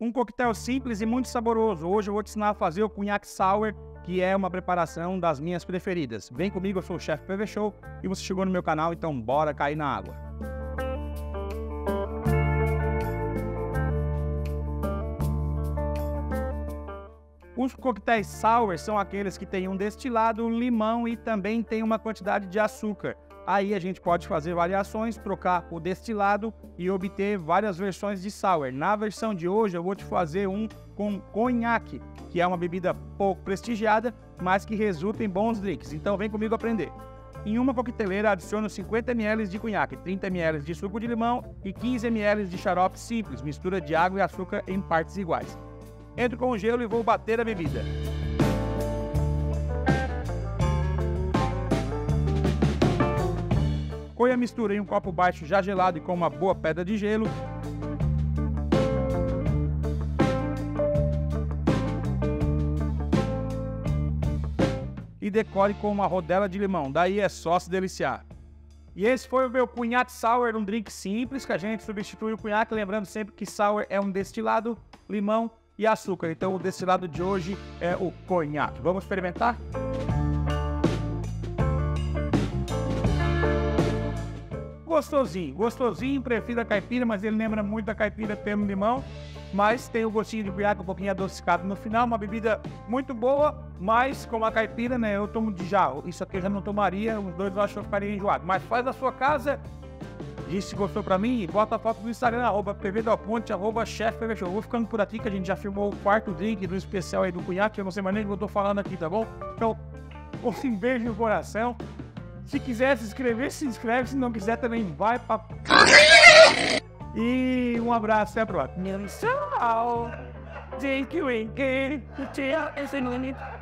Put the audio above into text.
Um coquetel simples e muito saboroso. Hoje eu vou te ensinar a fazer o Cognac Sour, que é uma preparação das minhas preferidas. Vem comigo, eu sou o Chef PV Show e você chegou no meu canal, então bora cair na água. Os coquetéis sour são aqueles que têm um destilado, um limão e também tem uma quantidade de açúcar. Aí a gente pode fazer variações, trocar o destilado e obter várias versões de sour. Na versão de hoje eu vou te fazer um com conhaque, que é uma bebida pouco prestigiada, mas que resulta em bons drinks. Então vem comigo aprender. Em uma coqueteleira adiciono 50 ml de conhaque, 30 ml de suco de limão e 15 ml de xarope simples, mistura de água e açúcar em partes iguais. Entro com o gelo e vou bater a bebida. Põe a mistura em um copo baixo já gelado e com uma boa pedra de gelo. E decore com uma rodela de limão, daí é só se deliciar. E esse foi o meu Cognac Sour, um drink simples que a gente substitui o conhaque, lembrando sempre que sour é um destilado, limão e açúcar. Então o destilado de hoje é o conhaque. Vamos experimentar? Gostosinho, gostosinho, prefiro a caipira, mas ele lembra muito a caipira pelo limão, mas tem o gostinho de conhaque um pouquinho adocicado no final, uma bebida muito boa, mas como a caipira, né, eu tomo de já, isso aqui eu já não tomaria, os dois eu acho que eu ficaria enjoado, mas faz da sua casa, diz se gostou pra mim, bota a foto no Instagram, @pvdelponte, @chefpvshow. Eu vou ficando por aqui, que a gente já filmou o quarto drink do especial aí do conhaque, eu não sei mais nem o que eu tô falando aqui, tá bom? Então, um beijo no coração. Se quiser se inscrever, se inscreve. Se não quiser, também vai pra... E um abraço, até a próxima. Tchau!